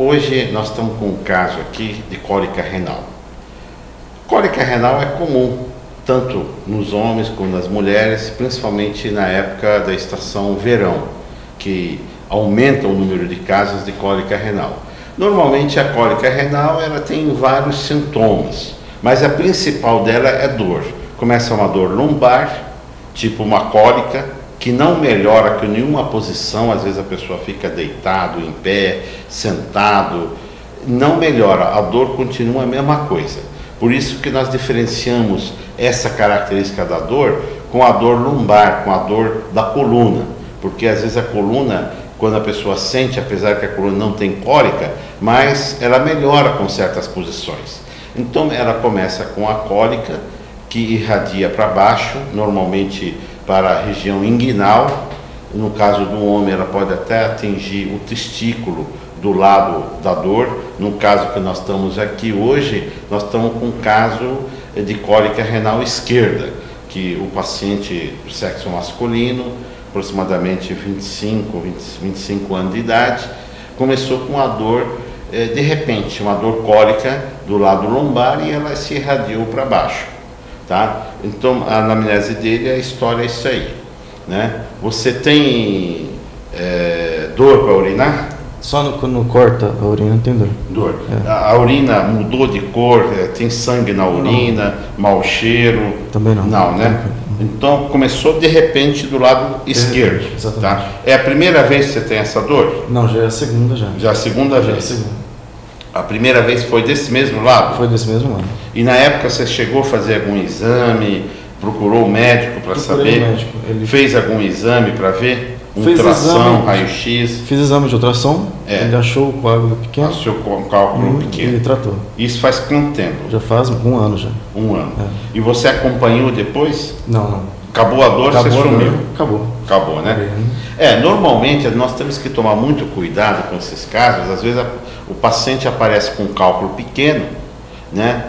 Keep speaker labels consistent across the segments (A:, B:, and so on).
A: Hoje nós estamos com um caso aqui de cólica renal. Cólica renal é comum, tanto nos homens como nas mulheres, principalmente na época da estação verão, que aumenta o número de casos de cólica renal. Normalmente a cólica renal ela tem vários sintomas, mas a principal dela é dor. Começa uma dor lombar, tipo uma cólica, que não melhora com nenhuma posição, às vezes a pessoa fica deitado, em pé, sentado, não melhora, a dor continua a mesma coisa. Por isso que nós diferenciamos essa característica da dor com a dor lombar, com a dor da coluna, porque às vezes a coluna, quando a pessoa sente, apesar que a coluna não tem cólica, mas ela melhora com certas posições. Então ela começa com a cólica, que irradia para baixo, normalmente para a região inguinal. No caso do homem, ela pode até atingir o testículo do lado da dor. No caso que nós estamos aqui hoje, nós estamos com um caso de cólica renal esquerda, que o paciente do sexo masculino, aproximadamente 25 anos de idade, começou com a dor, de repente, uma dor cólica do lado lombar e ela se irradiou para baixo. Tá? Então a anamnese dele, a história é isso aí, né? Você tem dor para urinar?
B: Só quando corta a urina tem dor.
A: Dor. A urina mudou de cor, tem sangue na urina, mau cheiro?
B: Também não.
A: Não, né? Então começou de repente do lado esquerdo.
B: Exatamente.
A: Tá? É a primeira vez que você tem essa dor?
B: Não, já é a segunda já.
A: Já é a segunda vez?
B: É a segunda.
A: A primeira vez foi desse mesmo lado?
B: Foi desse mesmo lado.
A: E na época você chegou a fazer algum exame, procurou o médico para saber?
B: O médico. Ele
A: fez algum exame para ver? Ultrassom, raio-x?
B: Fiz exame de ultrassom, ele achou o coágulo pequeno.
A: Achou o cálculo pequeno.
B: E tratou.
A: Isso faz quanto tempo?
B: Já faz um ano já.
A: Um ano. E você acompanhou depois?
B: Não.
A: Acabou a dor, você sumiu?
B: Acabou,
A: né? Normalmente nós temos que tomar muito cuidado com esses casos. Às vezes o paciente aparece com um cálculo pequeno, né?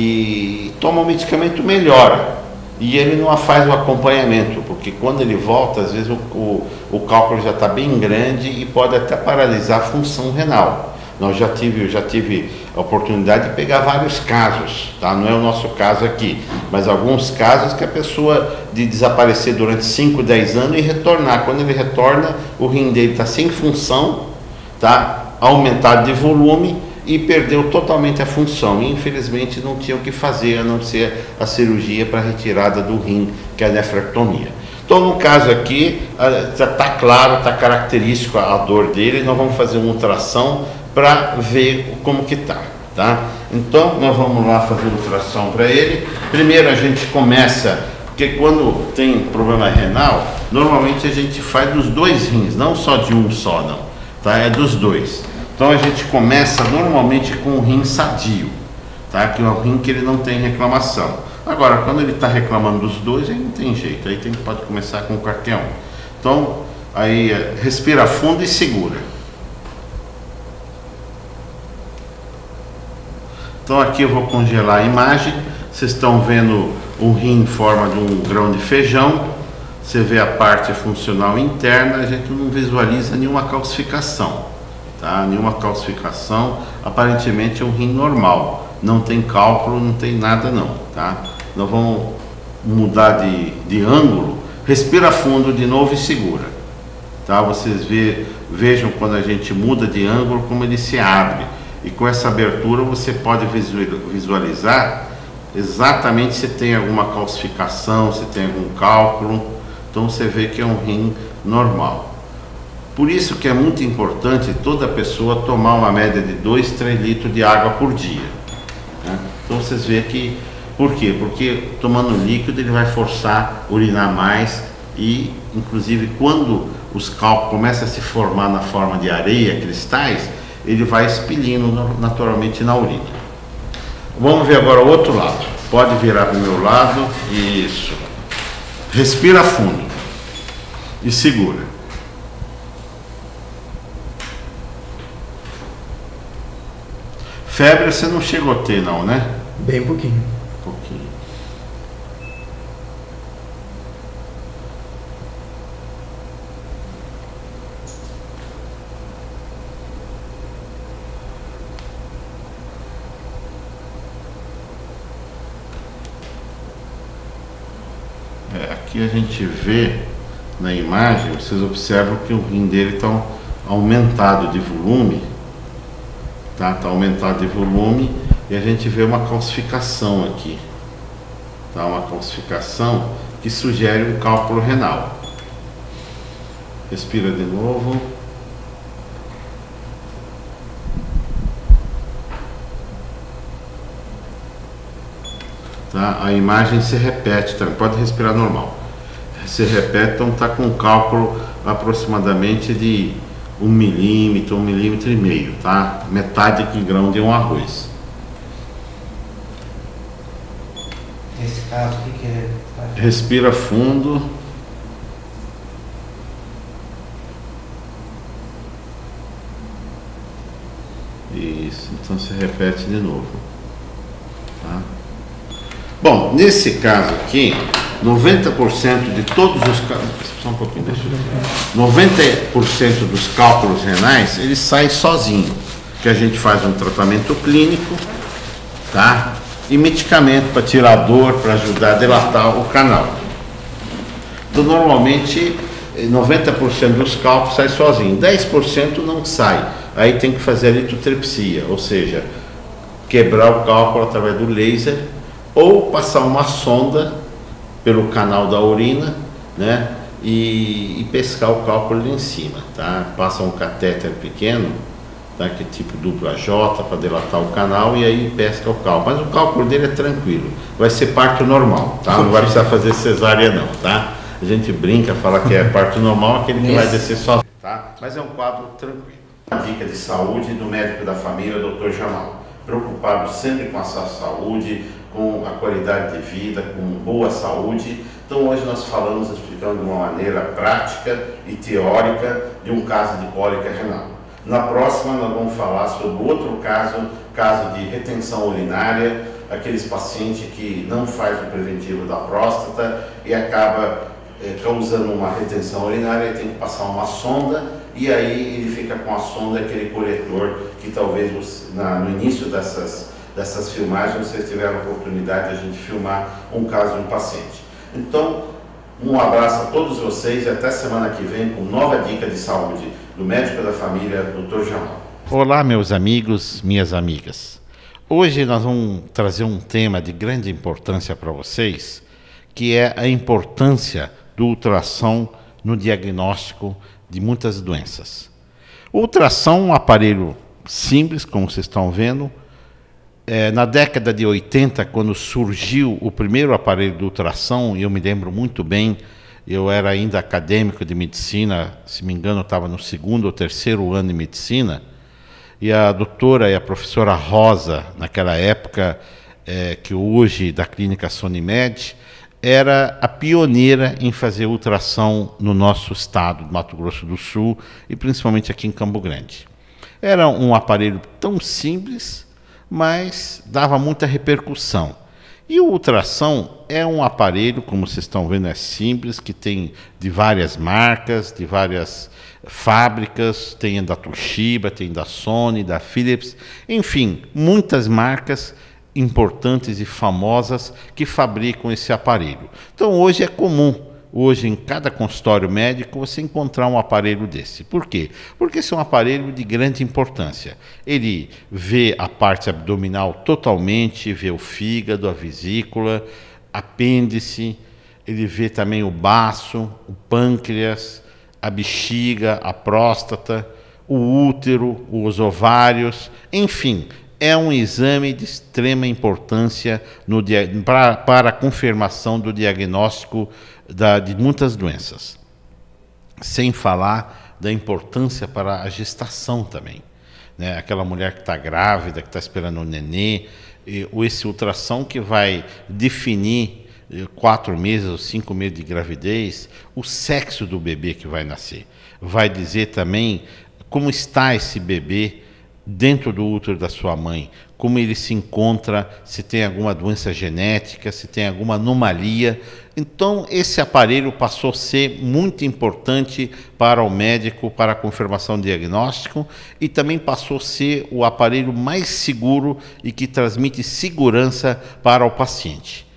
A: E toma um medicamento, melhora. E ele não faz o acompanhamento, porque quando ele volta, às vezes o cálculo já está bem grande e pode até paralisar a função renal. Eu já tive a oportunidade de pegar vários casos, tá? Não é o nosso caso aqui, mas alguns casos que a pessoa de desaparecer durante 5, 10 anos e retornar. Quando ele retorna, o rim dele está sem função, tá? Aumentado de volume e perdeu totalmente a função. E, infelizmente não tinha o que fazer a não ser a cirurgia para retirada do rim, que é a nefrectomia. Então, no caso aqui, está claro, está característico a dor dele. Nós vamos fazer uma ultrassom para ver como que tá? Então, nós vamos lá fazer ultrassom para ele. Primeiro a gente começa, porque quando tem problema renal, normalmente a gente faz dos dois rins, não só de um só, não, tá? É dos dois. Então a gente começa normalmente com o rim sadio, tá? Que é o rim que ele não tem reclamação. Agora, quando ele está reclamando dos dois, aí não tem jeito, aí pode começar com qualquer um. Então, aí respira fundo e segura. Então aqui eu vou congelar a imagem. Vocês estão vendo o rim em forma de um grão de feijão. Você vê a parte funcional interna, a gente não visualiza nenhuma calcificação, tá? Nenhuma calcificação, aparentemente é um rim normal. Não tem cálculo, não tem nada não, tá? Nós vamos mudar de ângulo. Respira fundo de novo e segura, tá? Vocês vejam quando a gente muda de ângulo como ele se abre. E com essa abertura você pode visualizar exatamente se tem alguma calcificação, se tem algum cálculo. Então você vê que é um rim normal. Por isso que é muito importante toda pessoa tomar uma média de 2, 3 litros de água por dia, né? Então vocês veem que... Por quê? Porque tomando líquido ele vai forçar a urinar mais e, inclusive, quando os cálculos começam a se formar na forma de areia, cristais, ele vai expelindo naturalmente na urina. Vamos ver agora o outro lado. Pode virar para o meu lado. Isso. Respira fundo e segura. Febre você não chegou a ter não, né?
B: Bem pouquinho.
A: Pouquinho. Aqui a gente vê na imagem, vocês observam que o rim dele está aumentado de volume, tá? Está aumentado de volume e a gente vê uma calcificação aqui, tá? Uma calcificação que sugere um cálculo renal. Respira de novo. Tá? A imagem se repete, também pode respirar normal. Se repete, então está com um cálculo aproximadamente de 1 milímetro, 1,5 milímetro, tá? Metade de grão de um arroz.
C: Nesse caso, o que é?
A: Respira fundo. Isso, então se repete de novo. Tá? Bom, nesse caso aqui, 90% de todos os cálculos, só um pouquinho, deixa eu ver. 90% dos cálculos renais, eles saem sozinho, que a gente faz um tratamento clínico, tá? E medicamento para tirar a dor, para ajudar a dilatar o canal. Então, normalmente, 90% dos cálculos saem sozinho, 10% não sai. Aí tem que fazer a litotripsia, ou seja, quebrar o cálculo através do laser ou passar uma sonda pelo canal da urina, né, e pescar o cálculo ali em cima, tá? Passa um catéter pequeno, tá, que é tipo dupla J para dilatar o canal e aí pesca o cálculo. Mas o cálculo dele é tranquilo, vai ser parto normal, tá? Não vai precisar fazer cesárea não, tá? A gente brinca, fala que é parto normal, aquele que vai descer sozinho, tá? Mas é um quadro tranquilo. A dica de saúde do médico da família, Dr. Jamal. Preocupado sempre com a sua saúde, com a qualidade de vida, com boa saúde. Então hoje nós falamos, explicando de uma maneira prática e teórica de um caso de cólica renal. Na próxima nós vamos falar sobre outro caso de retenção urinária, aqueles pacientes que não faz o preventivo da próstata e acaba causando uma retenção urinária, tem que passar uma sonda e aí ele fica com a sonda, aquele coletor que talvez no início dessas filmagens vocês tiveram a oportunidade de a gente filmar um caso de um paciente. Então, um abraço a todos vocês e até semana que vem com nova dica de saúde do médico da família, Dr. Jamal.
D: Olá, meus amigos, minhas amigas. Hoje nós vamos trazer um tema de grande importância para vocês, que é a importância do ultrassom no diagnóstico de muitas doenças. O ultrassom é um aparelho simples, como vocês estão vendo. Na década de 80, quando surgiu o primeiro aparelho de ultrassom, eu me lembro muito bem, eu era ainda acadêmico de medicina, se me engano, eu estava no 2º ou 3º ano de medicina, e a doutora e a professora Rosa, naquela época, que hoje da clínica Sonimed, era a pioneira em fazer ultrassom no nosso estado, do Mato Grosso do Sul, e principalmente aqui em Campo Grande. Era um aparelho tão simples, mas dava muita repercussão. E o ultrassom é um aparelho, como vocês estão vendo, é simples, que tem de várias marcas, de várias fábricas, tem da Toshiba, tem da Sony, da Philips, enfim, muitas marcas importantes e famosas que fabricam esse aparelho. Então hoje é comum, hoje em cada consultório médico, você encontrar um aparelho desse. Por quê? Porque esse é um aparelho de grande importância. Ele vê a parte abdominal totalmente, vê o fígado, a vesícula, apêndice, ele vê também o baço, o pâncreas, a bexiga, a próstata, o útero, os ovários, enfim, é um exame de extrema importância para a confirmação do diagnóstico de muitas doenças. Sem falar da importância para a gestação também, né? Aquela mulher que está grávida, que está esperando um nenê, esse ultrassom que vai definir 4 meses ou 5 meses de gravidez, o sexo do bebê que vai nascer. Vai dizer também como está esse bebê dentro do útero da sua mãe, como ele se encontra, se tem alguma doença genética, se tem alguma anomalia. Então, esse aparelho passou a ser muito importante para o médico, para a confirmação do diagnóstico, e também passou a ser o aparelho mais seguro e que transmite segurança para o paciente.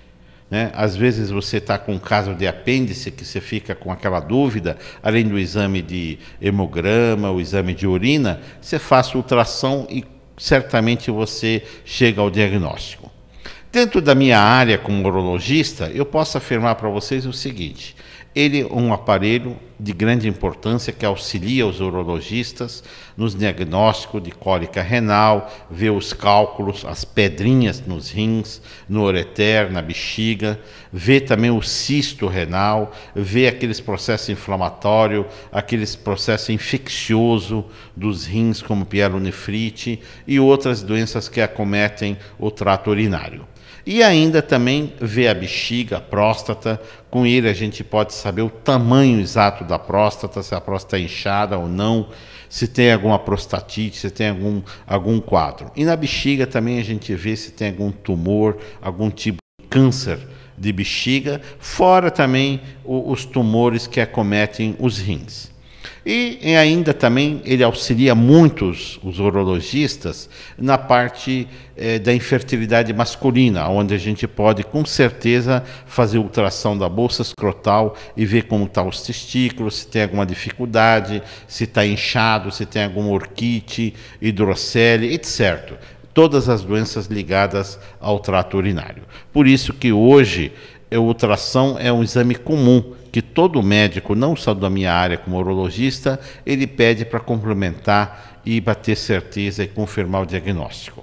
D: né? Às vezes você está com um caso de apêndice que você fica com aquela dúvida, além do exame de hemograma, o exame de urina, você faz ultrassom e certamente você chega ao diagnóstico. Dentro da minha área como urologista, eu posso afirmar para vocês o seguinte: ele é um aparelho de grande importância que auxilia os urologistas nos diagnósticos de cólica renal, vê os cálculos, as pedrinhas nos rins, no ureter, na bexiga, vê também o cisto renal, vê aqueles processos inflamatórios, aqueles processos infecciosos dos rins, como pielonefrite e outras doenças que acometem o trato urinário. E ainda também vê a bexiga, a próstata. Com ele a gente pode saber o tamanho exato da próstata, se a próstata é inchada ou não, se tem alguma prostatite, se tem algum quadro. E na bexiga também a gente vê se tem algum tumor, algum tipo de câncer de bexiga, fora também os tumores que acometem os rins. E ainda também ele auxilia muitos os urologistas na parte da infertilidade masculina, onde a gente pode com certeza fazer ultrassom da bolsa escrotal e ver como estão os testículos, se tem alguma dificuldade, se está inchado, se tem alguma orquite, hidrocele, etc. Todas as doenças ligadas ao trato urinário. Por isso que hoje o ultrassom é um exame comum que todo médico, não só da minha área como urologista, ele pede para complementar e bater certeza e confirmar o diagnóstico.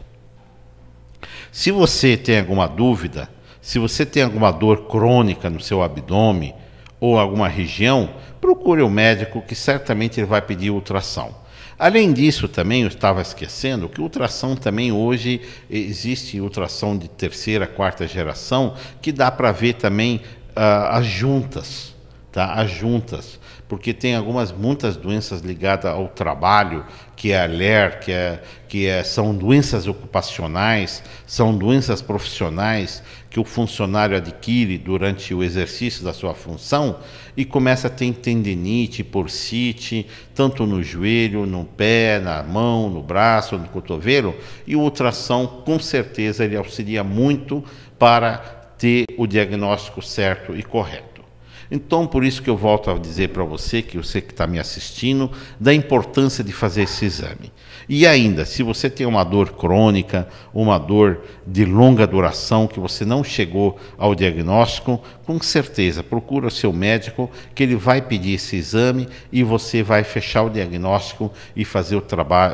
D: Se você tem alguma dúvida, se você tem alguma dor crônica no seu abdômen ou alguma região, procure o médico que certamente ele vai pedir ultrassom. Além disso, também eu estava esquecendo que o ultrassom também hoje existe ultrassom de terceira, quarta geração, que dá para ver também as juntas, tá? As juntas, porque tem muitas doenças ligadas ao trabalho, que é a LER, são doenças ocupacionais, são doenças profissionais que o funcionário adquire durante o exercício da sua função e começa a ter tendinite, bursite, tanto no joelho, no pé, na mão, no braço, no cotovelo, e o ultrassom, com certeza, ele auxilia muito para ter o diagnóstico certo e correto. Então, por isso que eu volto a dizer para você, que está me assistindo, da importância de fazer esse exame. E ainda, se você tem uma dor crônica, uma dor de longa duração, que você não chegou ao diagnóstico, com certeza, procura o seu médico, que ele vai pedir esse exame e você vai fechar o diagnóstico e fazer o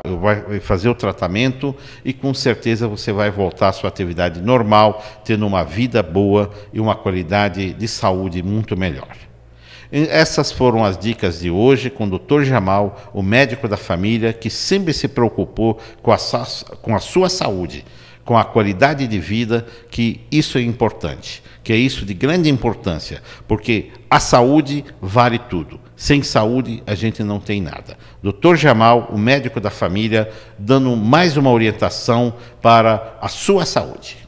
D: tratamento, e com certeza você vai voltar à sua atividade normal, tendo uma vida boa e uma qualidade de saúde muito melhor. Essas foram as dicas de hoje com o Dr. Jamal, o médico da família, que sempre se preocupou com a sua saúde, com a qualidade de vida, que isso é importante, que é isso de grande importância, porque a saúde vale tudo. Sem saúde a gente não tem nada. Dr. Jamal, o médico da família, dando mais uma orientação para a sua saúde.